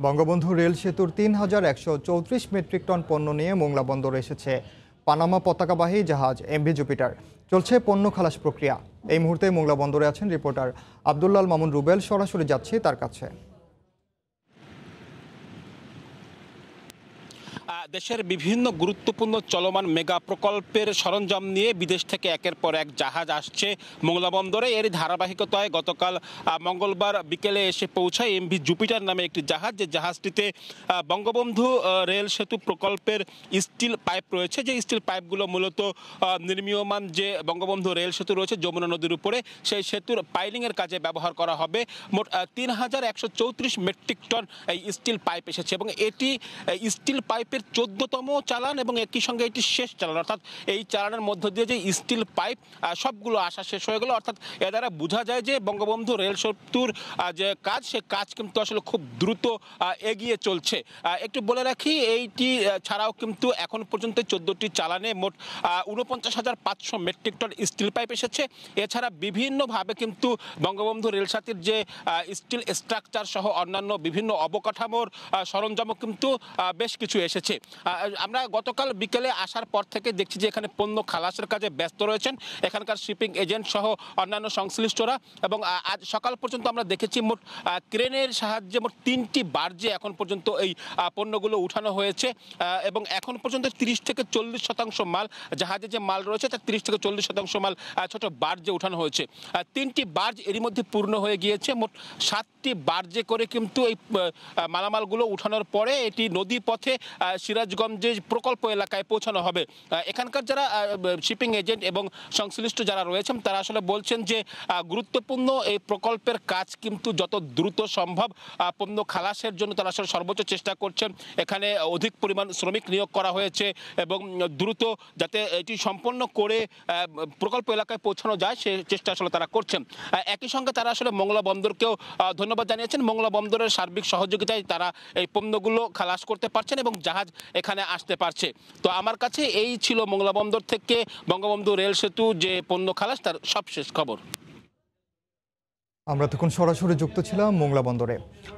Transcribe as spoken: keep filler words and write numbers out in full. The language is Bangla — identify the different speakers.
Speaker 1: বঙ্গবন্ধু রেল সেতুর তিন হাজার একশো চৌত্রিশ মেট্রিক টন পণ্য নিয়ে মোংলা বন্দরে এসেছে পানামা পতাকাবাহী জাহাজ এমভি জুপিটার। চলছে পণ্য খালাস প্রক্রিয়া। এই মুহূর্তে মোংলা বন্দরে আছেন রিপোর্টার আব্দুল্লাল মামুন রুবেল। সরাসরি যাচ্ছি তার কাছে।
Speaker 2: দেশের বিভিন্ন গুরুত্বপূর্ণ চলমান মেগা প্রকল্পের সরঞ্জাম নিয়ে বিদেশ থেকে একের পর এক জাহাজ আসছে মোংলা বন্দরে। এর ধারাবাহিকতায় গতকাল মঙ্গলবার বিকেলে এসে পৌঁছায় এমভি জুপিটার নামে একটি জাহাজ। যে জাহাজটিতে বঙ্গবন্ধু রেল সেতু প্রকল্পের স্টিল পাইপ রয়েছে, যে স্টিল পাইপগুলো মূলত নির্মীয়মান যে বঙ্গবন্ধু রেল সেতু রয়েছে যমুনা নদীর উপরে, সেই সেতুর পাইলিংয়ের কাজে ব্যবহার করা হবে। মোট তিন হাজার একশো চৌত্রিশ মেট্রিক টন এই স্টিল পাইপ এসেছে এবং এটি স্টিল পাইপের চোদ্দতম চালান এবং একই সঙ্গে এটি শেষ চালান। অর্থাৎ এই চালানের মধ্য দিয়ে যে স্টিল পাইপ সবগুলো আসা শেষ হয়ে গেল। অর্থাৎ এ দ্বারা বোঝা যায় যে বঙ্গবন্ধু রেল সেতুর যে কাজ, সে কাজ কিন্তু আসলে খুব দ্রুত এগিয়ে চলছে। একটু বলে রাখি, এইটি ছাড়াও কিন্তু এখন পর্যন্ত চোদ্দটি চালানে মোট উনপঞ্চাশ হাজার পাঁচশো মেট্রিক টন স্টিল পাইপ এসেছে। এছাড়া বিভিন্নভাবে কিন্তু বঙ্গবন্ধু রেল সেতুর যে স্টিল স্ট্রাকচার সহ অন্যান্য বিভিন্ন অবকাঠামোর সরঞ্জামও কিন্তু বেশ কিছু এসেছে। আমরা গতকাল বিকেলে আসার পর থেকে দেখছি যে এখানে পণ্য খালাসের কাজে ব্যস্ত রয়েছেন এখানকার শিপিং এজেন্ট সহ অন্যান্য সংশ্লিষ্টরা। এবং আজ সকাল পর্যন্ত আমরা দেখেছি মোট ক্রেনের সাহায্যে মোট তিনটি বার্জে এখন পর্যন্ত এই পণ্যগুলো উঠানো হয়েছে এবং এখন পর্যন্ত তিরিশ থেকে চল্লিশ শতাংশ মাল, জাহাজে যে মাল রয়েছে তার তিরিশ থেকে চল্লিশ শতাংশ মাল ছোট বার্জে উঠানো হয়েছে। তিনটি বার্জ এরই মধ্যে পূর্ণ হয়ে গিয়েছে। মোট সাতটি বার্জে করে কিন্তু এই মালামালগুলো উঠানোর পরে এটি নদী পথে সিরাজগঞ্জের প্রকল্প এলাকায় পৌঁছানো হবে। এখানকার যারা শিপিং এজেন্ট এবং সংশ্লিষ্ট যারা রয়েছেন তারা আসলে বলছেন যে গুরুত্বপূর্ণ এই প্রকল্পের কাজ কিন্তু যত দ্রুত সম্ভব পণ্য খালাসের জন্য তারা আসলে সর্বোচ্চ চেষ্টা করছেন। এখানে অধিক পরিমাণ শ্রমিক নিয়োগ করা হয়েছে এবং দ্রুত যাতে এটি সম্পন্ন করে প্রকল্প এলাকায় পৌঁছানো যায় সে চেষ্টা আসলে তারা করছেন। একই সঙ্গে তারা আসলে মোংলা বন্দরকেও ধন্যবাদ জানিয়েছেন। মোংলা বন্দরের সার্বিক সহযোগিতায় তারা এই পণ্যগুলো খালাস করতে পারছেন এবং জাহাজ এখানে আসতে পারছে। তো আমার কাছে এই ছিল মোংলা বন্দর থেকে বঙ্গবন্ধু রেল সেতু যে পণ্য খালাস তার সবশেষ খবর।
Speaker 1: আমরা তখন সরাসরি যুক্ত ছিলাম মোংলা বন্দরে।